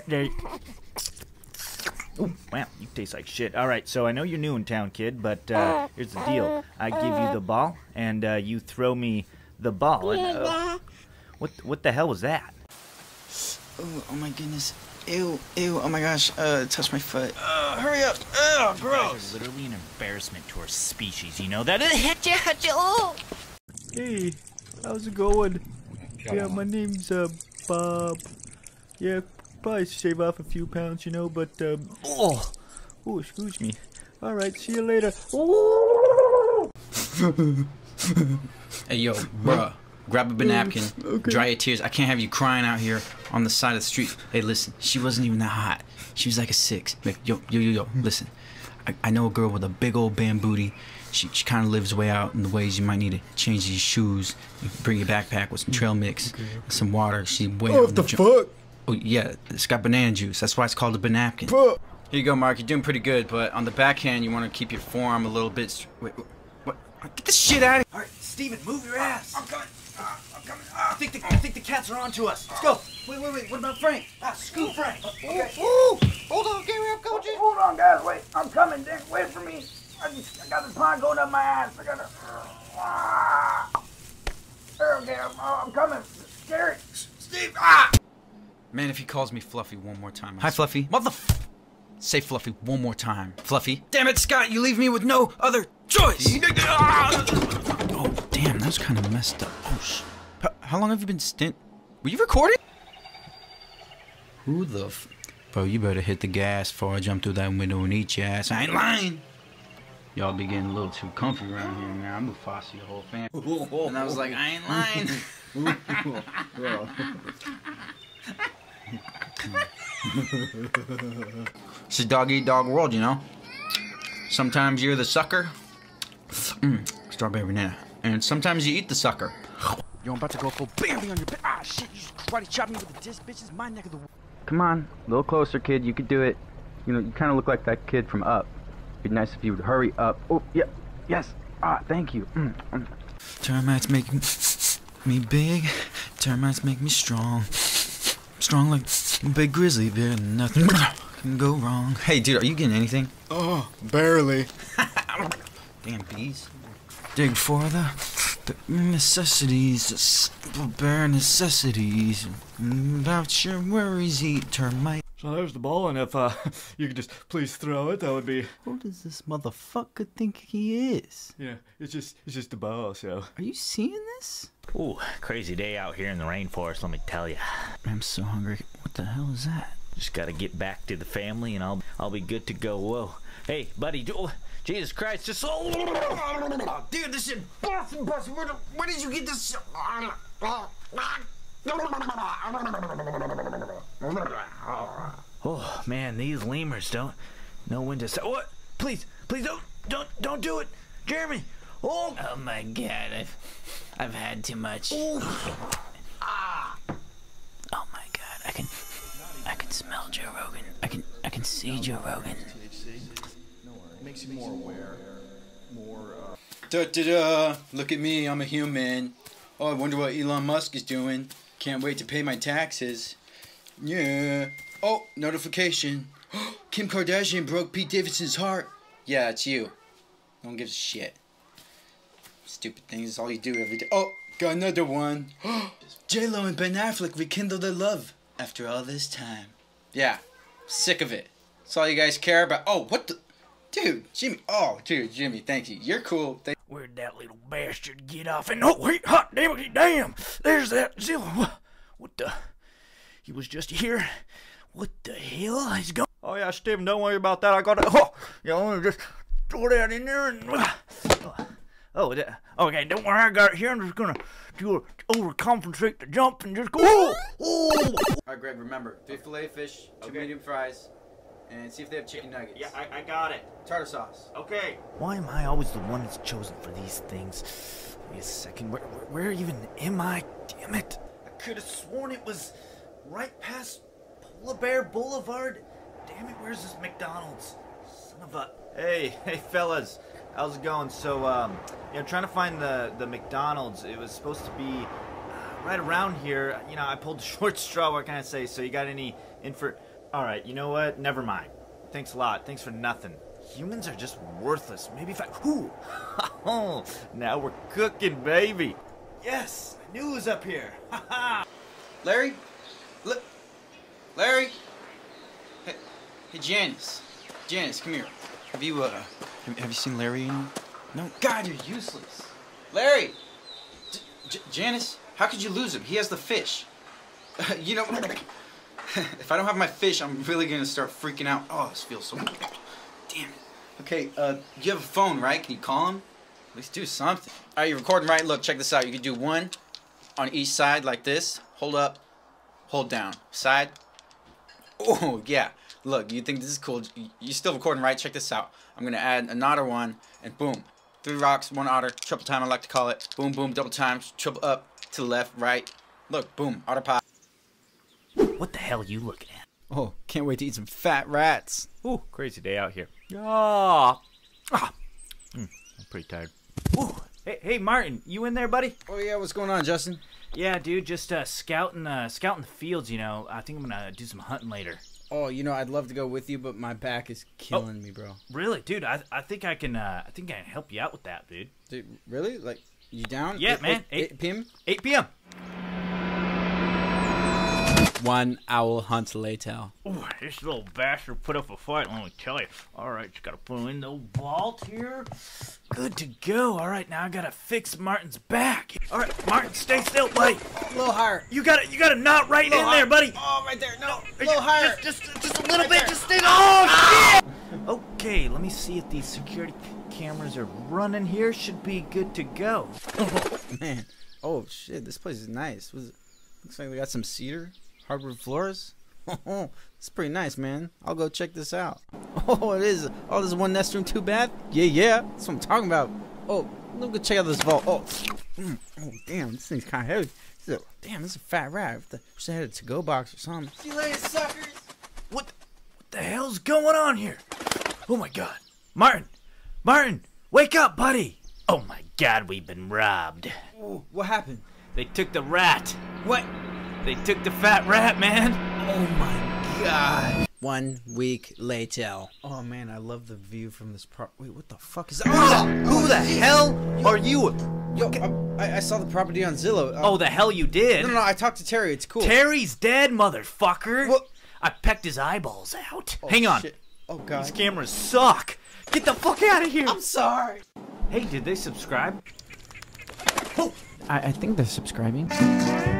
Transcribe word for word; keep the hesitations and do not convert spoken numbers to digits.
birthday. Ooh, wow, you taste like shit. Alright, so I know you're new in town, kid, but uh, here's the deal. I give you the ball, and uh, you throw me the ball. And, uh, what, what the hell was that? Oh, oh my goodness. Ew, ew, oh my gosh, uh, touch my foot. Uh, hurry up. Ugh, gross. You're literally an embarrassment to our species, you know that? Hit you, hit you. Oh. Hey, how's it going? Yeah, my name's, uh, Bob. Yeah, probably shave off a few pounds, you know, but, um, oh, oh, excuse me. Alright, see you later. Hey, yo, bruh. Grab a napkin, okay. Dry your tears. I can't have you crying out here on the side of the street. Hey, listen, she wasn't even that hot. She was like a six. Yo, yo, yo, yo, listen. I, I know a girl with a big old band booty. She, she kind of lives way out in the ways you might need to change these shoes. Bring your backpack with some trail mix, okay, okay. some water. She way What the fuck? Oh, yeah, it's got banana juice. That's why it's called a banapkin. Fuck. Here you go, Mark. You're doing pretty good, but on the backhand, you want to keep your forearm a little bit... Wait, what? Get this shit out of here. All right, Steven, move your ass. I'm coming. Uh, I'm coming. Uh, I think the I think the cats are onto us. Let's go. Wait, wait, wait. What about Frank? Ah, scoot Frank. Uh, okay. Ooh, hold on, get me up, coach. Hold on, guys. Wait, I'm coming. Wait for me. I, just, I got this pond going up my ass. I gotta. Ah. Okay, I'm, I'm coming. Scary. Steve. Ah. Man, if he calls me Fluffy one more time. Hi, Fluffy. Mother. Say Fluffy one more time. Fluffy. Damn it, Scott. You leave me with no other choice. Oh, damn, that was kind of messed up. Oh, sh how, how long have you been stint? Were you recording? Who the f... Bro, you better hit the gas before I jump through that window and eat your ass. I ain't lying. Y'all be getting a little too comfy around here, man. I'm Mufasa, your whole family. And I was like, I ain't lying. It's a dog-eat-dog world, you know? Sometimes you're the sucker. Mm, strawberry banana. And sometimes you eat the sucker. Yo, I'm about to go full Bambi on your back. Ah, shit, you just karate chop me with the disc, bitch. It's my neck of the woods. Come on, a little closer, kid. You could do it. You know, you kind of look like that kid from Up. It'd be nice if you would hurry up. Oh, yeah, yes. Ah, thank you. Mm, mm. Termites make me big. Termites make me strong. Strong like a big grizzly bear. Nothing can go wrong. Hey, dude, are you getting anything? Oh, barely. Damn bees. Dig for the, the necessities, the simple bare necessities. Without your worries, eat termite. So there's the ball, and if uh, you could just please throw it, that would be... Who does this motherfucker think he is? Yeah, it's just it's just a ball, so... Are you seeing this? Ooh, crazy day out here in the rainforest, let me tell you. I'm so hungry. What the hell is that? Just gotta get back to the family, and I'll I'll be good to go. Whoa, hey, buddy, do, oh, Jesus Christ, just oh, dude, this shit busting, busting. Where, where did you get this? Oh man, these lemurs don't know when to say. What? Please, please don't, don't, don't do it, Jeremy. Oh, oh my God, I've, I've had too much. Oh. Ah. Oh my God, I can, I can smell Joe Rogan. I can, I can see Joe Rogan. Makes you more aware, more. Uh... Da da da! Look at me, I'm a human. Oh, I wonder what Elon Musk is doing. Can't wait to pay my taxes. Yeah. Oh, notification. Kim Kardashian broke Pete Davidson's heart. Yeah, it's you. No one gives a shit. Stupid things, all you do every day. Oh, got another one. J-Lo and Ben Affleck rekindled their love after all this time. Yeah, sick of it. That's all you guys care about. Oh, what the? Dude, Jimmy. Oh, dude, Jimmy, thank you. You're cool. Thank Where'd that little bastard get off? And oh, wait, hot damn it, damn! There's that Zilla. What the? He was just here. What the hell? He's going. Oh yeah, Steven, don't worry about that. I got it. Oh, you know, just throw that in there and. Oh, that, okay, don't worry, I got it here. I'm just gonna do a, overcompensate the jump and just go. Oh, oh. Alright, Greg, remember, fish fillet fish, two okay. medium fries, and see if they have chicken nuggets. Yeah, I, I got it. Tartar sauce. Okay. Why am I always the one that's chosen for these things? Wait a second, where, where, where even am I? Damn it. I could have sworn it was right past Polar Bear Boulevard. Damn it, where's this McDonald's? Son of a... Hey, hey fellas. How's it going? So, um, you know, trying to find the, the McDonald's. It was supposed to be uh, right around here. You know, I pulled the short straw, what can I say? So you got any info? Alright, you know what? Never mind. Thanks a lot. Thanks for nothing. Humans are just worthless. Maybe if I... Ooh! Oh, now we're cooking, baby. Yes! I knew it was up here. Ha ha! Larry? L Larry? Hey, hey, Janice. Janice, come here. Have you, uh, have, have you seen Larry in... No, God, you're useless. Larry! J J Janice, how could you lose him? He has the fish. Uh, you know, if I don't have my fish, I'm really gonna start freaking out. Oh, this feels so... Damn it. Okay, uh, you have a phone, right? Can you call him? At least do something. All right, you're recording, right? Look, check this out. You can do one on each side like this. Hold up, hold down. Side. Oh, yeah. Look, you think this is cool. You're still recording, right? Check this out. I'm going to add another one, and boom. Three rocks, one otter, triple time, I like to call it. Boom, boom, double times, triple up, to the left, right. Look, boom, otter pop. What the hell are you looking at? Oh, can't wait to eat some fat rats. Ooh, crazy day out here. Ah! Ah! Mm, I'm pretty tired. Ooh! Hey, hey, Martin, you in there, buddy? Oh, yeah, what's going on, Justin? Yeah, dude, just uh, scouting, uh, scouting the fields, you know. I think I'm gonna do some hunting later. Oh, you know, I'd love to go with you, but my back is killing oh, me, bro. Really, dude? I I think I can. Uh, I think I can help you out with that, dude. Dude, really? Like, you down? Yeah, eight, man. Eight, eight p m. eight p m One owl hunt later. Ooh, this little bastard put up a fight. Let me tell you. All right, just gotta put him in the vault here. Good to go. All right, now I gotta fix Martin's back. All right, Martin, stay still, buddy. A little higher. You got it. You got a knot right in higher. there, buddy. Oh, right there. No, a Just- little higher. Just, just, just a little Right bit. there. Just stay. Oh, shit! Okay, let me see if these security cameras are running here. Should be good to go. Man. Oh, shit. This place is nice. Was it, looks like we got some cedar. Hardwood floors. Oh, it's pretty nice, man. I'll go check this out. Oh, it is. Oh, this is one nest room, two bath. Yeah, yeah. That's what I'm talking about. Oh, let me go check out this vault. Oh, mm. Oh, damn. This thing's kind of heavy. This is a, damn, this is a fat rat. I should have had a to-go box or something. See you later, suckers. What, what the hell's going on here? Oh my God, Martin, Martin, wake up, buddy! Oh my God, we've been robbed. Oh, what happened? They took the rat. What? They took the fat rat, man. Oh my God. One week later. Oh man, I love the view from this pro- Wait, what the fuck is that? Oh, who the hell are you? Yo, I, I saw the property on Zillow. Uh, Oh, the hell you did? no, no, no, I talked to Terry. It's cool. Terry's dead, motherfucker. What? I pecked his eyeballs out. Oh, Hang on. shit. Oh God. These cameras suck. Get the fuck out of here. I'm sorry. Hey, did they subscribe? I, I think they're subscribing.